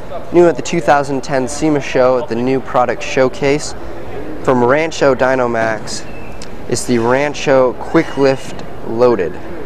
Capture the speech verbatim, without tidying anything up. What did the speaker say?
New at the two thousand ten SEMA show at the new product showcase from Rancho Dynomax is the Rancho QuickLift Loaded.